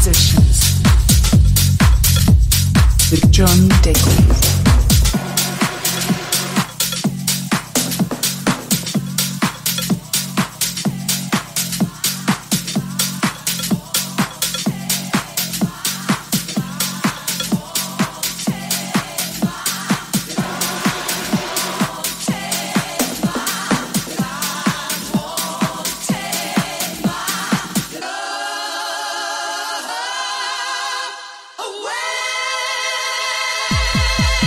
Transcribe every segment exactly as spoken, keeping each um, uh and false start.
Compositions with John Digweed. Away!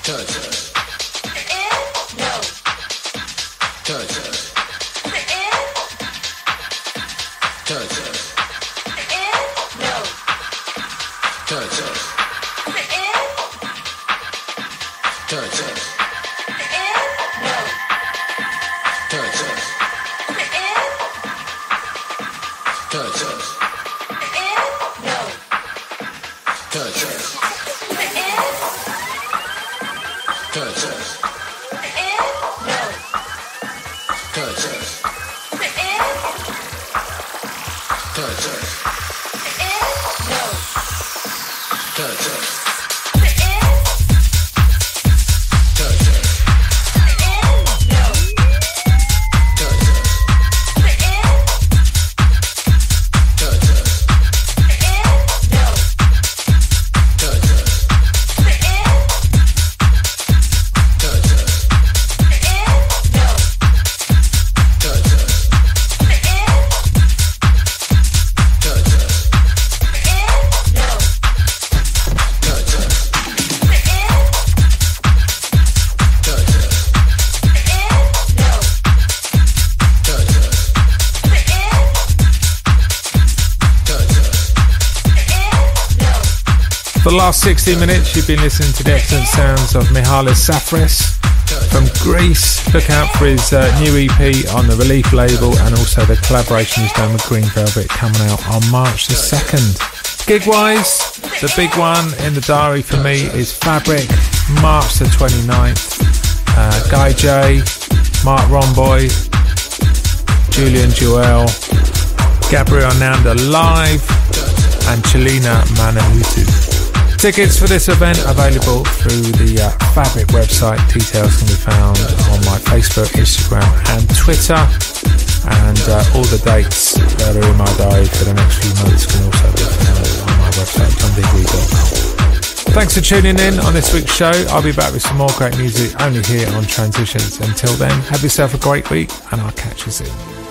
For the last sixty minutes, you've been listening to the excellent sounds of Mihalis Safras from Greece. Look out for his uh, new E P on the Relief label, and also the collaboration he's done with Green Velvet coming out on March the second. Gig-wise, the big one in the diary for me is Fabric, March the twenty-ninth. Uh, Guy J, Mark Romboy, Julian Joel, Gabriel Nanda live, and Chelina Manahutu. Tickets for this event available through the uh, Fabric website. Details can be found on my Facebook, Instagram and Twitter. And uh, all the dates that are in my diary for the next few months can also be found on my website, john digweed dot com. Thanks for tuning in on this week's show. I'll be back with some more great music only here on Transitions. Until then, have yourself a great week and I'll catch you soon.